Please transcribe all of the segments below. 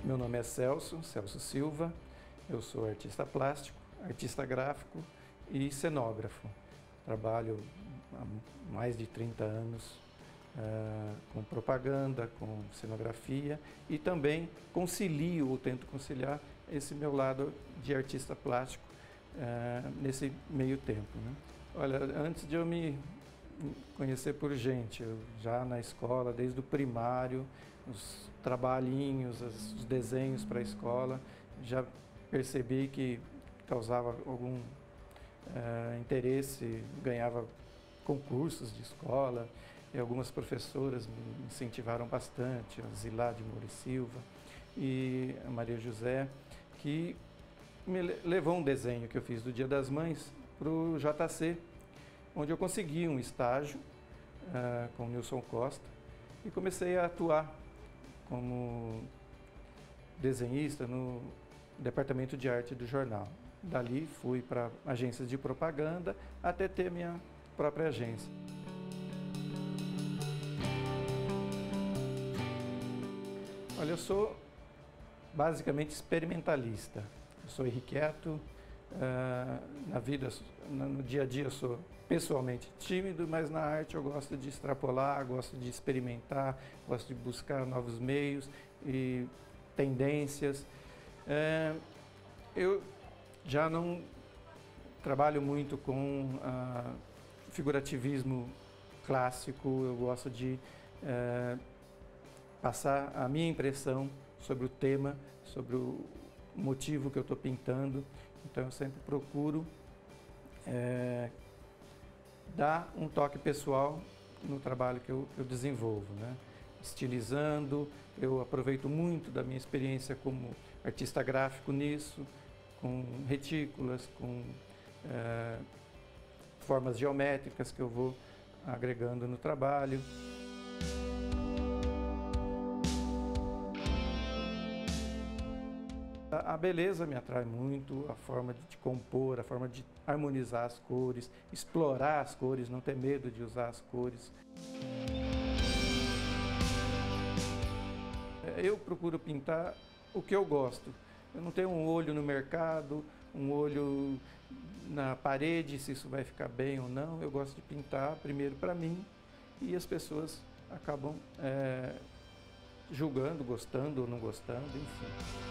Meu nome é Celso Silva, eu sou artista plástico, artista gráfico e cenógrafo. Trabalho há mais de 30 anos com propaganda, com cenografia e também concilio ou tento conciliar esse meu lado de artista plástico nesse meio tempo, né? Olha, antes de eu me conhecer por gente, eu já na escola, desde o primário, os trabalhinhos, os desenhos para a escola, já percebi que causava algum interesse, ganhava concursos de escola, e algumas professoras me incentivaram bastante, a Zilá de Moura e Silva e a Maria José, que me levou um desenho que eu fiz do Dia das Mães para o JC, onde eu consegui um estágio com o Nilson Costa e comecei a atuar como desenhista no departamento de arte do jornal. Dali fui para agências de propaganda até ter minha própria agência. Olha, eu sou basicamente experimentalista. Eu sou irrequieto, na vida, no dia a dia eu sou pessoalmente tímido, mas na arte eu gosto de extrapolar, gosto de experimentar, gosto de buscar novos meios e tendências. Eu já não trabalho muito com figurativismo clássico, eu gosto de passar a minha impressão sobre o tema, sobre o motivo que eu estou pintando. Então eu sempre procuro dar um toque pessoal no trabalho que eu desenvolvo, né? Estilizando, eu aproveito muito da minha experiência como artista gráfico nisso, com retículas, com formas geométricas que eu vou agregando no trabalho. A beleza me atrai muito, a forma de compor, a forma de harmonizar as cores, explorar as cores, não ter medo de usar as cores. Eu procuro pintar o que eu gosto. Eu não tenho um olho no mercado, um olho na parede, se isso vai ficar bem ou não. Eu gosto de pintar primeiro para mim e as pessoas acabam julgando, gostando ou não gostando, enfim.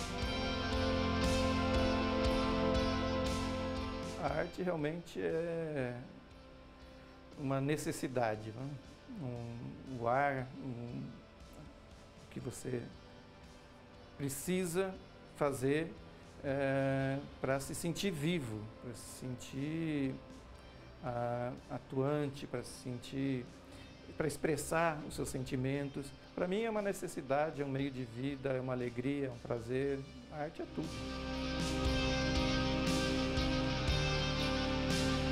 A arte realmente é uma necessidade, né? O ar que você precisa fazer para se sentir vivo, para se sentir atuante, para se sentir, para expressar os seus sentimentos. Para mim é uma necessidade, é um meio de vida, é uma alegria, é um prazer. A arte é tudo.